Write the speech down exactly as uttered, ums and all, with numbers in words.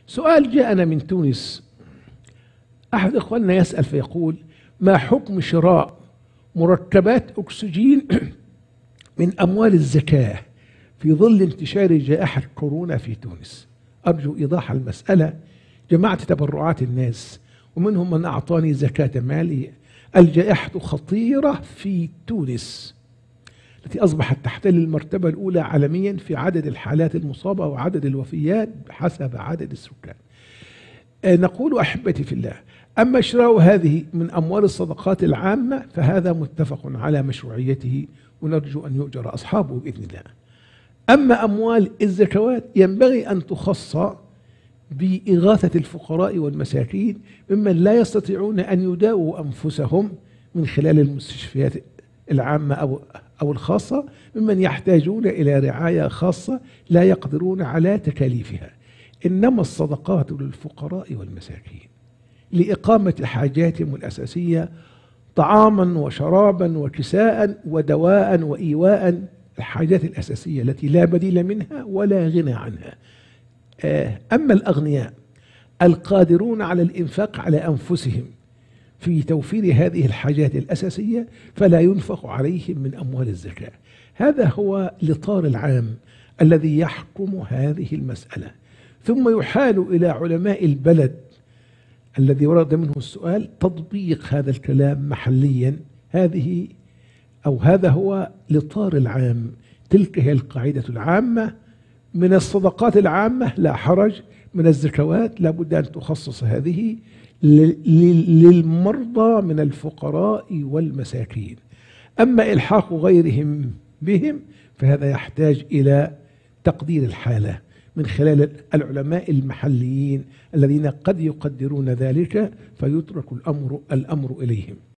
سؤال جاءنا من تونس. أحد إخواننا يسأل فيقول: ما حكم شراء مركبات أكسجين من أموال الزكاة في ظل انتشار جائحة كورونا في تونس؟ أرجو إيضاح المسألة. جمعت تبرعات الناس ومنهم من أعطاني زكاة مالي. الجائحة خطيرة في تونس التي أصبحت تحتل المرتبة الأولى عالميا في عدد الحالات المصابة وعدد الوفيات بحسب عدد السكان. نقول أحبتي في الله: أما شراء هذه من أموال الصدقات العامة فهذا متفق على مشروعيته ونرجو أن يؤجر أصحابه بإذن الله. أما أموال الزكوات ينبغي أن تخص بإغاثة الفقراء والمساكين ممن لا يستطيعون أن يداووا أنفسهم من خلال المستشفيات العامة أو أو الخاصة، ممن يحتاجون إلى رعاية خاصة لا يقدرون على تكاليفها. إنما الصدقات للفقراء والمساكين لإقامة حاجاتهم الأساسية: طعاما وشرابا وكساء ودواء وإيواء، الحاجات الأساسية التي لا بديل منها ولا غنى عنها. أما الأغنياء القادرون على الإنفاق على أنفسهم في توفير هذه الحاجات الأساسية فلا ينفق عليهم من أموال الزكاة. هذا هو الإطار العام الذي يحكم هذه المسألة. ثم يحال إلى علماء البلد الذي ورد منه السؤال تطبيق هذا الكلام محليا. هذه أو هذا هو الإطار العام، تلك هي القاعدة العامة. من الصدقات العامة لا حرج، من الزكوات لا بد أن تخصص هذه للمرضى من الفقراء والمساكين. أما إلحاق غيرهم بهم فهذا يحتاج إلى تقدير الحالة من خلال العلماء المحليين الذين قد يقدرون ذلك، فيترك الأمر الأمر إليهم.